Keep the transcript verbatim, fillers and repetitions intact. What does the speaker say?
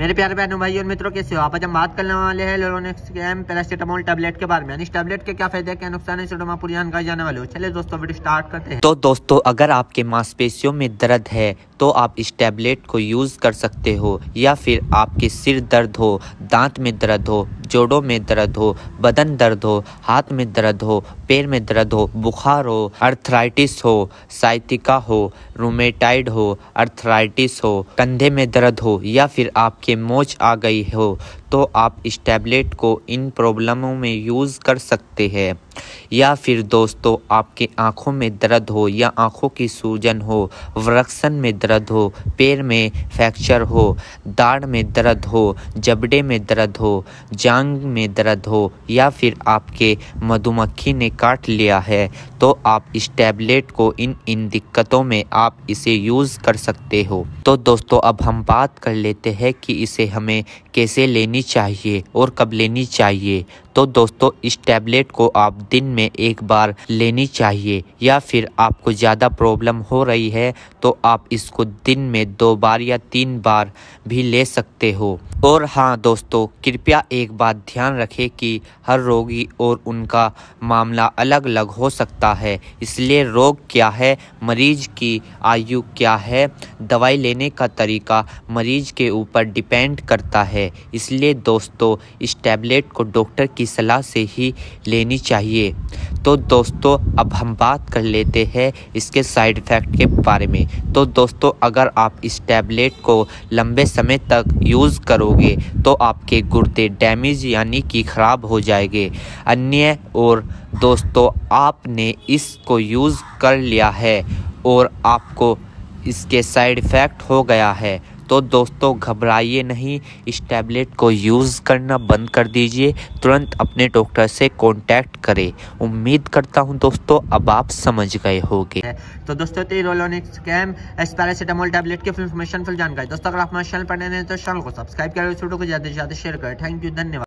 मेरे प्यारे बहनों भाई और मित्रों, कैसे हो आप? आज हम बात करने वाले हैं लोरोनेक्स कैम पैरासीटामोल टैबलेट के बारे में। इस टैबलेट के क्या फायदे, क्या नुकसान है, इस पूरी जानकारी जाने वाले हो। चलिए दोस्तों वीडियो स्टार्ट करते हैं। तो दोस्तों, अगर आपके मांसपेशियों में दर्द है तो आप इस टैबलेट को यूज़ कर सकते हो, या फिर आपके सिर दर्द हो, दांत में दर्द हो, जोड़ों में दर्द हो, बदन दर्द हो, हाथ में दर्द हो, पैर में दर्द हो, बुखार हो, अर्थराइटिस हो, साइटिका हो, रूमेटाइड हो, अर्थराइटिस हो, कंधे में दर्द हो, या फिर आपके मोच आ गई हो, तो आप इस टैबलेट को इन प्रॉब्लमों में यूज़ कर सकते हैं। या फिर दोस्तों, आपके आँखों में दर्द हो या आँखों की सूजन हो, वृक्सन में दर्द हो, पैर में फ्रैक्चर हो, दाढ़ में दर्द हो, जबड़े में दर्द हो, जांघ में दर्द हो, या फिर आपके मधुमक्खी ने काट लिया है, तो आप इस टैबलेट को इन इन दिक्कतों में आप इसे यूज़ कर सकते हो। तो दोस्तों, अब हम बात कर लेते हैं कि इसे हमें कैसे लेनी चाहिए और कब लेनी चाहिए। तो दोस्तों, इस टैबलेट को आप दिन में एक बार लेनी चाहिए, या फिर आपको ज़्यादा प्रॉब्लम हो रही है तो आप इसको दिन में दो बार या तीन बार भी ले सकते हो। और हाँ दोस्तों, कृपया एक बात ध्यान रखें कि हर रोगी और उनका मामला अलग अलग हो सकता है, इसलिए रोग क्या है, मरीज की आयु क्या है, दवाई लेने का तरीका मरीज के ऊपर डिपेंड करता है। इसलिए दोस्तों, इस टैबलेट को डॉक्टर की सलाह से ही लेनी चाहिए। तो दोस्तों, अब हम बात कर लेते हैं इसके साइड इफ़ेक्ट के बारे में। तो दोस्तों, अगर आप इस टैबलेट को लंबे समय तक यूज़ करोगे तो आपके गुर्दे डैमेज यानी कि ख़राब हो जाएंगे। अन्य और दोस्तों, आपने इसको यूज़ कर लिया है और आपको इसके साइड इफ़ेक्ट हो गया है तो दोस्तों घबराइए नहीं, इस टैबलेट को यूज़ करना बंद कर दीजिए। तुरंत अपने डॉक्टर से कांटेक्ट करें। उम्मीद करता हूं दोस्तों अब आप समझ गए होंगे। तो दोस्तों, लोरोनेक्स कैम पैरासीटामोल टैबलेट की फुल इन्फॉर्मेशन, फुल जानकारी दोस्तों, अगर आप हमारे चैनल पर नए हैं तो चैनल को सब्सक्राइब करें, वीडियो को ज़्यादा से ज़्यादा शेयर करें। थैंक यू, धन्यवाद।